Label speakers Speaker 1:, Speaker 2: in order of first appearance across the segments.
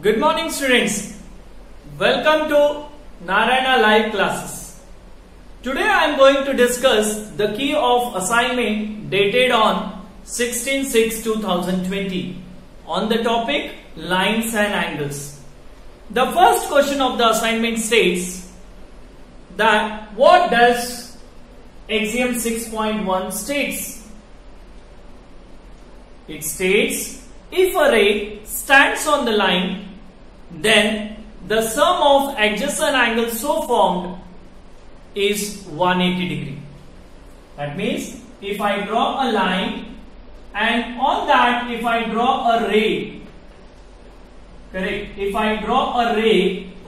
Speaker 1: Good morning students. Welcome to Narayana live classes. Today I am going to discuss the key of assignment dated on 16/6/2020 on the topic lines and angles. The first question of the assignment states that what does axiom 6.1 states? It states if a ray stands on the line, then the sum of adjacent angles so formed is 180 degree. That means if I draw a line and on that if I draw a ray, correct, if I draw a ray,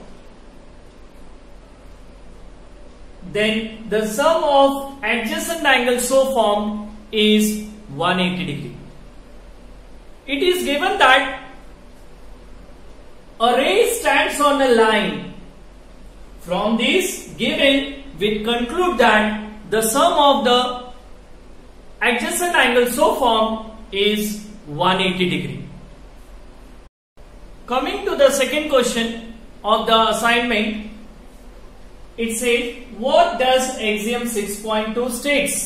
Speaker 1: then the sum of adjacent angles so formed is 180 degree. It is given that a ray stands on a line. From this given, we conclude that the sum of the adjacent angles so formed is 180 degree. Coming to the second question of the assignment, it says what does axiom 6.2 states?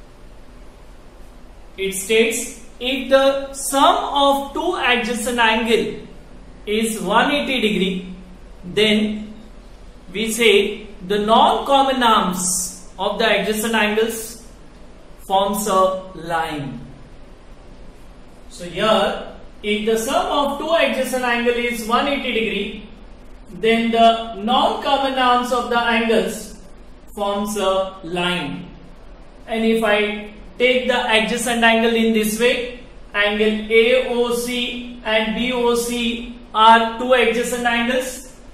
Speaker 1: It states if the sum of two adjacent angles is 180 degree, then we say the non-common arms of the adjacent angles forms a line. So here, if the sum of two adjacent angles is 180 degree, then the non-common arms of the angles forms a line. And if I take the adjacent angle in this way, angle AOC and BOC are two adjacent angles,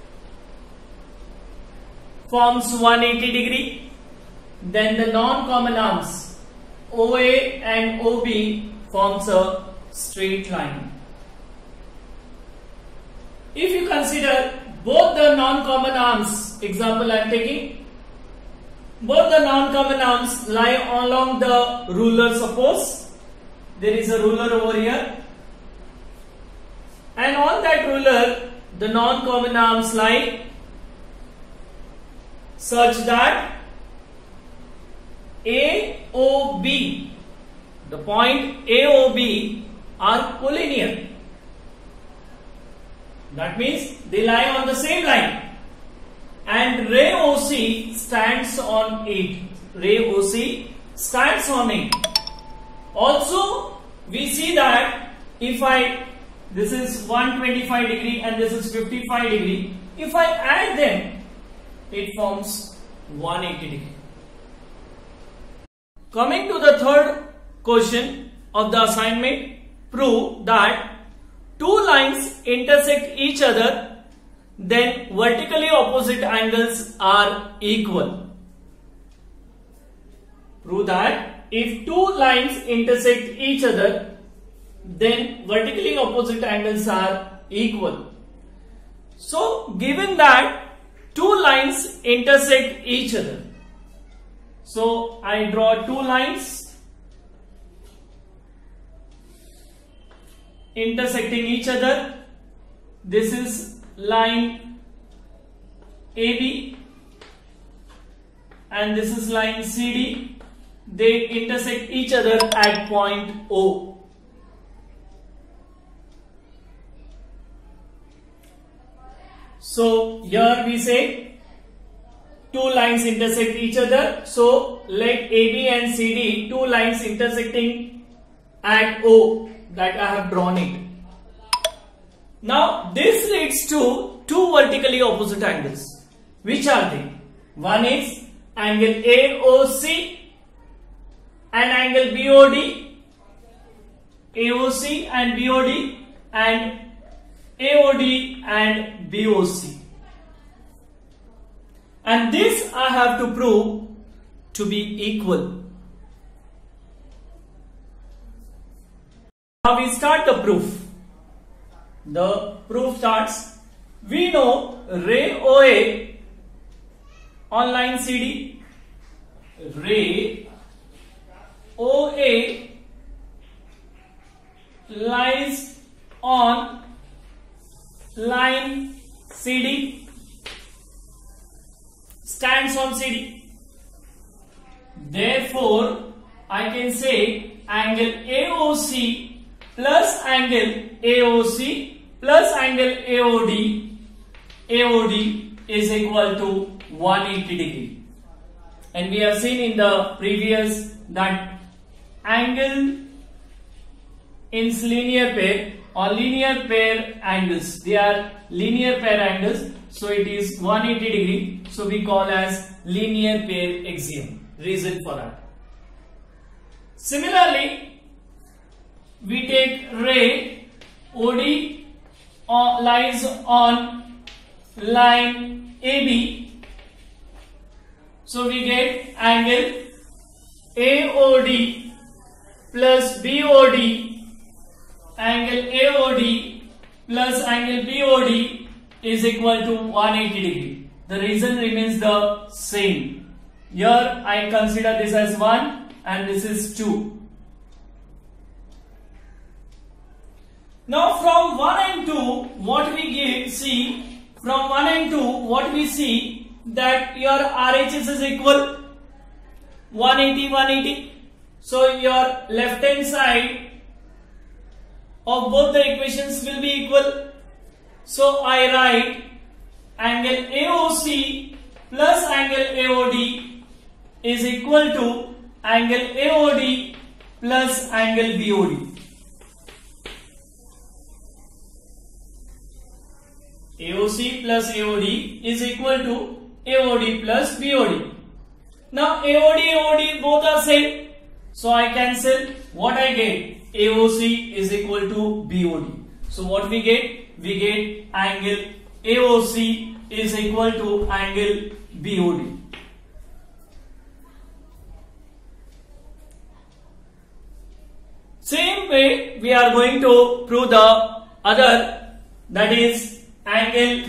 Speaker 1: forms 180 degree. Then the non-common arms OA and OB forms a straight line. If you consider both the non-common arms, example I am taking, both the non-common arms lie along the ruler. Suppose there is a ruler over here, and on that ruler the non-common arms lie such that AOB, the point AOB are collinear. That means they lie on the same line. And ray OC stands on it. Ray OC stands on it. Also, we see that if this is 125 degree and this is 55 degree. If I add them, it forms 180 degree. Coming to the third question of the assignment, prove that two lines intersect each other, then vertically opposite angles are equal. Prove that if two lines intersect each other, then vertically opposite angles are equal. So given that two lines intersect each other, so I draw two lines intersecting each other. This is line AB and this is line CD. They intersect each other at point O. So here we say two lines intersect each other. So let AB and CD, two lines intersecting at O, that I have drawn it. Now this leads to two vertically opposite angles. Which are they? One is angle AOC and angle BOD. AOC and BOD and AOD and BOC. And this I have to prove to be equal. Now we start the proof. The proof starts. We know ray OA on line CD, ray OA lies on line CD stands on CD. Therefore, I can say angle AOC plus angle AOC plus angle AOD is equal to 180 degree. And we have seen in the previous that angle in linear pair or linear pair angles, they are linear pair angles, so it is 180 degree, so we call as linear pair axiom. Reason for that. Similarly, we take ray OD lies on line AB, so we get angle AOD plus BOD, angle AOD plus angle BOD is equal to 180 degree. The reason remains the same. Here I consider this as 1 and this is 2. Now from 1 and 2 what we see, from 1 and 2 what we see that your RHS is equal 180 180. So your left hand side of both the equations will be equal. So I write angle AOC plus angle AOD is equal to angle AOD plus angle BOD. AOC plus AOD is equal to AOD plus BOD. Now AOD both are same, so I cancel. What I get? AOC is equal to BOD. So what we get? We get angle AOC is equal to angle BOD. Same way we are going to prove the other, that is angle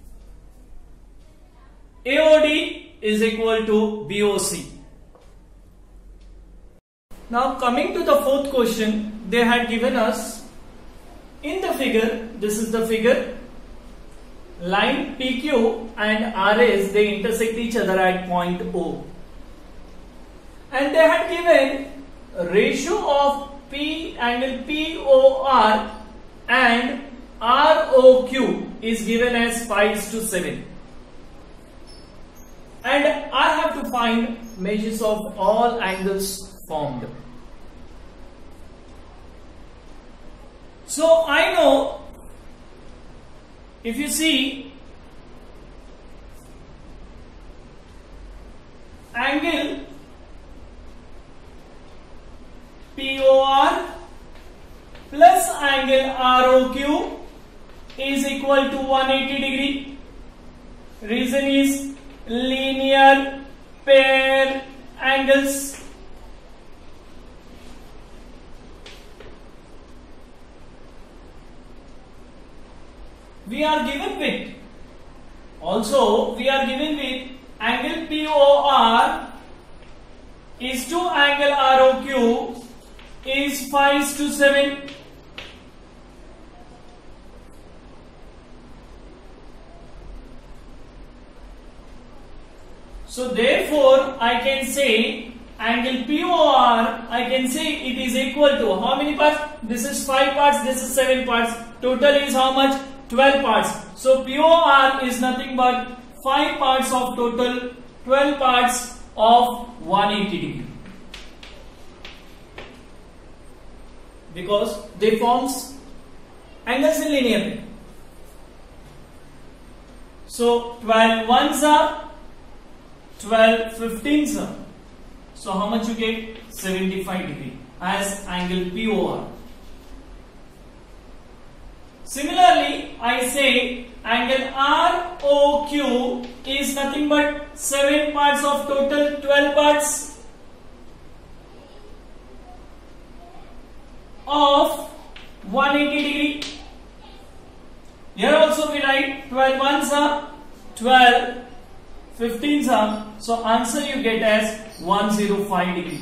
Speaker 1: AOD is equal to BOC. Now coming to the fourth question, they had given us in the figure, this is the figure, line PQ and RS, they intersect each other at point O. And they had given a ratio of P angle POR and ROQ is given as 5:7. And I have to find measures of all angles formed. So I know, if you see, angle POR plus angle ROQ is equal to 180 degree. Reason is linear pair angles. We are given with, also we are given with angle POR is to angle ROQ is 5:7. So therefore I can say angle POR, I can say it is equal to how many parts? This is 5 parts, this is 7 parts. Total is how much? 12 parts. So POR is nothing but 5 parts of total 12 parts of 180 degree. Because they forms angles in linear pair. So 12 ones are 12 15s are. So how much you get? 75 degree as angle POR. Similarly, I say angle ROQ is nothing but 7 parts of total 12 parts of 180 degree. Here also we write 12 ones are 12 15s are. So answer you get as 105 degree.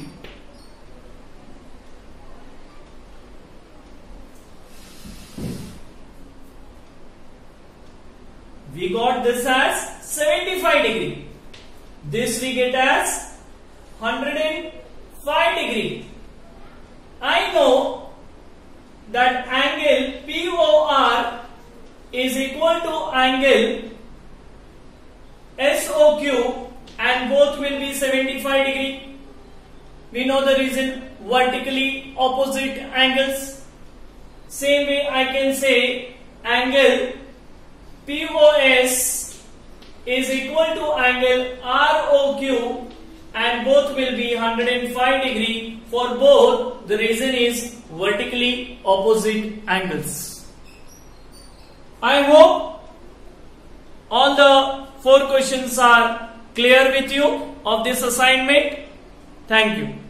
Speaker 1: we got this as 75 degree. This we get as 105 degree. I know that angle POR is equal to angle SOQ and both will be 75 degree. We know the reason, vertically opposite angles. Same way I can say angle POS is equal to angle ROQ and both will be 105 degree. For both, the reason is vertically opposite angles. I hope all the 4 questions are clear with you of this assignment. Thank you.